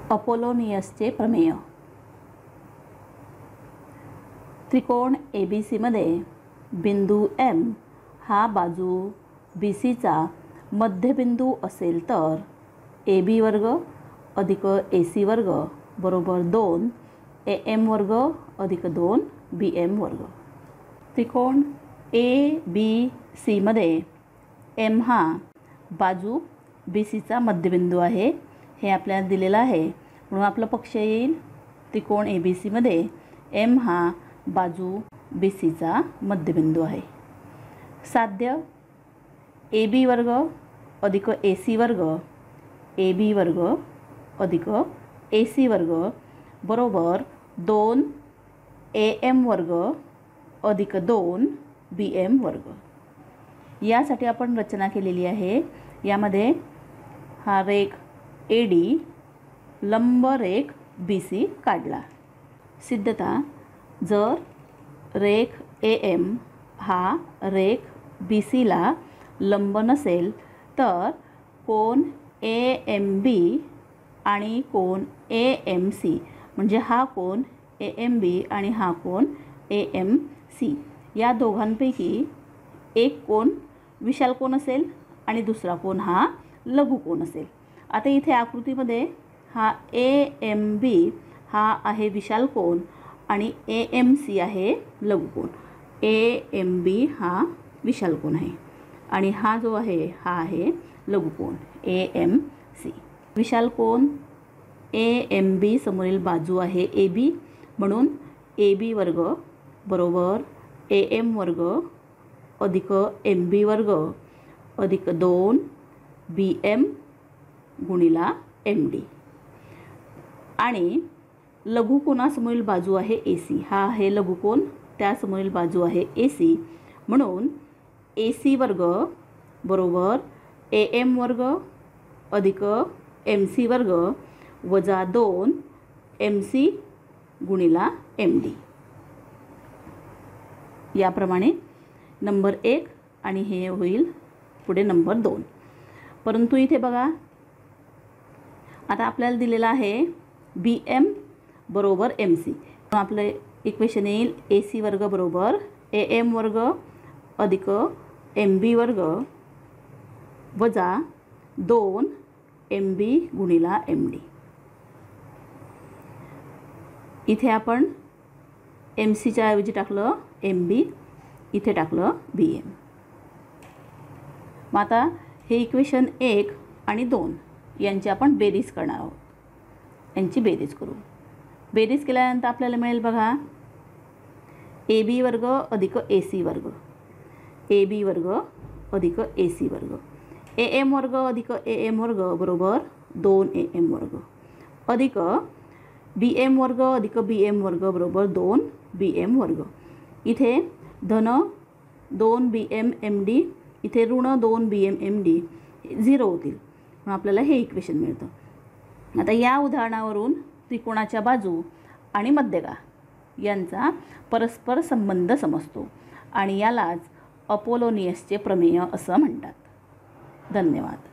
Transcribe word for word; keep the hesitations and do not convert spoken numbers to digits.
अपोलोनियसचे प्रमेय। त्रिकोण A B सीमध्ये बिंदू एम हा बाजू बी सीचा मध्यबिंदू असेल तर ए बी वर्ग अधिक ए सी वर्ग बरोबर दोन ए एम वर्ग अधिक दोन बी एम वर्ग। त्रिकोण ए बी सीमध्ये एम हा बाजू बी सीचा मध्यबिंदू आहे, हे आपल्याला दिलेलं आहे, म्हणून आपला पक्ष येईल त्रिकोण ए बी सीमध्ये एम हा बाजू बी सीचा मध्यबिंदू आहे। साध्य ए बी वर्ग अधिक ए सी वर्ग ए बी वर्ग अधिक ए सी वर्ग बरोबर दोन ए एम वर्ग अधिक दोन बी एम वर्ग। यासाठी आपण रचना केलेली आहे। यामध्ये हा रेख ए डी लंब रेख बी सी काढला। सिद्धता, जर रेख ए एम हा रेख बी सीला लंब नसेल तर कोन ए एम बी आणि कोन ए एम सी म्हणजे हा कोन ए एम बी आणि हा कोन ए एम सी या दोघांपैकी एक कोन विशाल कोन असेल आणि दुसरा कोन हा लघु कोन असेल। आता इथे आकृतीमध्ये हा ए एम बी हा आहे विशाल कोन आणि ए एम सी आहे लघु कोन। ए एम बी हा विशाल कोन आहे आणि हा जो आहे हा आहे लघु कोन ए एम सी। विशाल कोन ए एम बी समोरील बाजू आहे ए बी, म्हणून ए बी वर्ग बरोबर ए एम वर्ग अधिक एम बी वर्ग अधिक दोन बी एम गुणिला एम डी। आणि लघुकोनासमोरील बाजू आहे ए सी, हा आहे लघुकोन, त्यासमोरील बाजू आहे ए सी, म्हणून ए सी वर्ग बरोबर ए एम वर्ग अधिक एम सी वर्ग वजा दोन एम सी गुणिला एम डी। याप्रमाणे नंबर एक आणि हे होईल पुढे नंबर दोन। परंतु इथे बघा, आता आपल्याला दिलेला आहे बी एम बरोबर एम सी, आपलं इक्वेशन येईल ए सी वर्ग बरोबर ए एम वर्ग अधिक एम बी वर्ग वजा दोन एम बी गुणिला एम डी। इथे आपण एम सीच्या ऐवजी टाकलं एम बी, इथे टाकलं बी एम। मग आता हे इक्वेशन एक आणि दोन यांची आपण बेरीज करणार आहोत, यांची बेरीज करू। बेरीज केल्यानंतर आपल्याला मिळेल बघा ए बी वर्ग अधिक ए सी वर्ग ए बी वर्ग अधिक ए सी वर्ग ए एम वर्ग अधिक ए एम वर्ग बरोबर दोन ए एम वर्ग अधिक बी एम वर्ग अधिक बी एम वर्ग बरोबर दोन बी एम वर्ग। इथे धन दोन बी एम एम डी, इथे ऋण दोन B M M D zero होतील, म्हणून आपल्याला हे इक्वेशन मिळतं। आता या उदाहरणावरून त्रिकोणाच्या बाजू आणि मध्यगा यांचा परस्पर संबंध समजतो आणि यालाच अपोलोनियसचे प्रमेय असं म्हणतात। धन्यवाद।